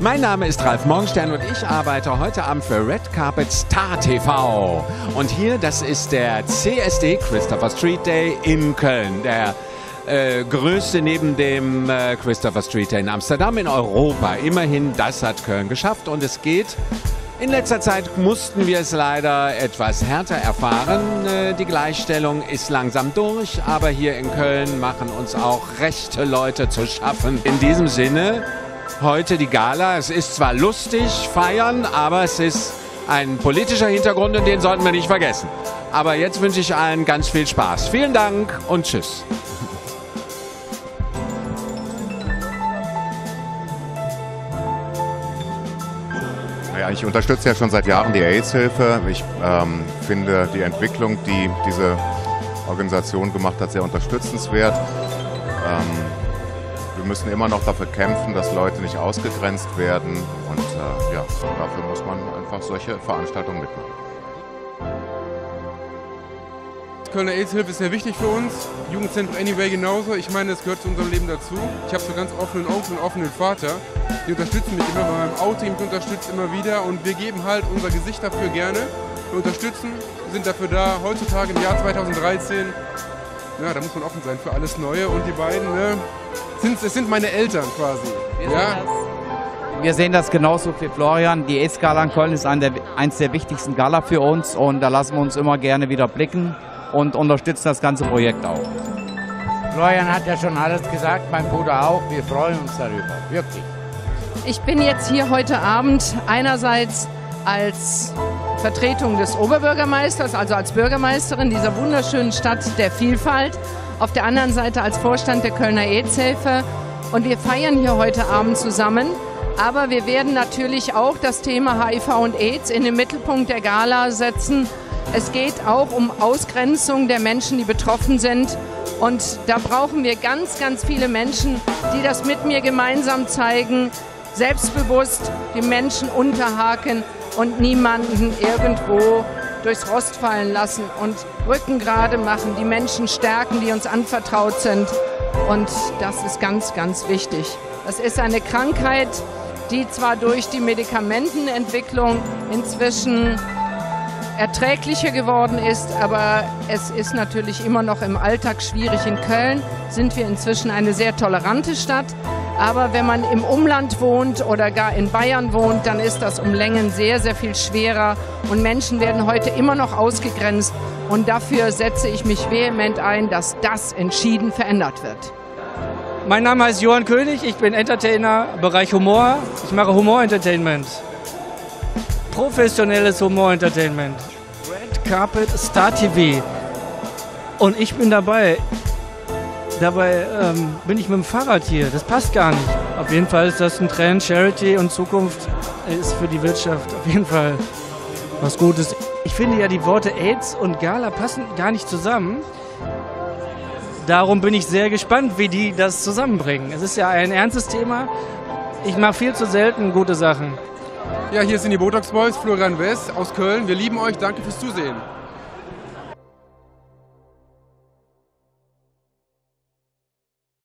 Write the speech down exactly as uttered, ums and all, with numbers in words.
Mein Name ist Ralf Morgenstern und ich arbeite heute Abend für Red Carpet Star T V. Und hier, das ist der C S D, Christopher Street Day in Köln. Der äh, größte neben dem äh, Christopher Street Day in Amsterdam in Europa. Immerhin, das hat Köln geschafft und es geht. In letzter Zeit mussten wir es leider etwas härter erfahren. Äh, die Gleichstellung ist langsam durch, aber hier in Köln machen uns auch rechte Leute zu schaffen. In diesem Sinne, heute die Gala. Es ist zwar lustig, feiern, aber es ist ein politischer Hintergrund und den sollten wir nicht vergessen. Aber jetzt wünsche ich allen ganz viel Spaß. Vielen Dank und tschüss. Ja, ich unterstütze ja schon seit Jahren die AIDS-Hilfe. Ich ähm, finde die Entwicklung, die diese Organisation gemacht hat, sehr unterstützenswert. Ähm, wir müssen immer noch dafür kämpfen, dass Leute nicht ausgegrenzt werden. Und äh, ja, dafür muss man einfach solche Veranstaltungen mitmachen. Die Kölner AIDS-Hilfe ist sehr wichtig für uns. Jugendzentrum Anyway genauso. Ich meine, es gehört zu unserem Leben dazu. Ich habe so ganz offenen Onkel und offenen Vater. Die unterstützen mich immer bei meinem Outing, mich unterstützt immer wieder und wir geben halt unser Gesicht dafür gerne. Wir unterstützen, sind dafür da. Heutzutage im Jahr zweitausenddreizehn, ja, da muss man offen sein für alles Neue und die beiden, ne, sind, es sind meine Eltern quasi. Wir, ja? sehen das, wir sehen das genauso wie Florian. Die AIDS-Gala in Köln ist ein der, eins der wichtigsten Gala für uns und da lassen wir uns immer gerne wieder blicken und unterstützen das ganze Projekt auch. Florian hat ja schon alles gesagt, mein Bruder auch. Wir freuen uns darüber, wirklich. Ich bin jetzt hier heute Abend einerseits als Vertretung des Oberbürgermeisters, also als Bürgermeisterin dieser wunderschönen Stadt der Vielfalt, auf der anderen Seite als Vorstand der Kölner AIDS-Hilfe und wir feiern hier heute Abend zusammen. Aber wir werden natürlich auch das Thema H I V und AIDS in den Mittelpunkt der Gala setzen. Es geht auch um Ausgrenzung der Menschen, die betroffen sind. Und da brauchen wir ganz, ganz viele Menschen, die das mit mir gemeinsam zeigen, selbstbewusst die Menschen unterhaken und niemanden irgendwo durchs Rost fallen lassen und Rücken gerade machen, die Menschen stärken, die uns anvertraut sind. Und das ist ganz, ganz wichtig. Das ist eine Krankheit, die zwar durch die Medikamentenentwicklung inzwischen erträglicher geworden ist, aber es ist natürlich immer noch im Alltag schwierig. In Köln sind wir inzwischen eine sehr tolerante Stadt, aber wenn man im Umland wohnt oder gar in Bayern wohnt, dann ist das um Längen sehr, sehr viel schwerer und Menschen werden heute immer noch ausgegrenzt und dafür setze ich mich vehement ein, dass das entschieden verändert wird. Mein Name heißt Johann König, ich bin Entertainer im Bereich Humor. Ich mache Humor-Entertainment. Professionelles Humor-Entertainment. Red Carpet Star T V. Und ich bin dabei. Dabei ähm, bin ich mit dem Fahrrad hier. Das passt gar nicht. Auf jeden Fall ist das ein Trend. Charity und Zukunft ist für die Wirtschaft auf jeden Fall was Gutes. Ich finde ja, die Worte AIDS und Gala passen gar nicht zusammen. Darum bin ich sehr gespannt, wie die das zusammenbringen. Es ist ja ein ernstes Thema. Ich mache viel zu selten gute Sachen. Ja, hier sind die Botox Boys, Florian West aus Köln. Wir lieben euch, danke fürs Zusehen.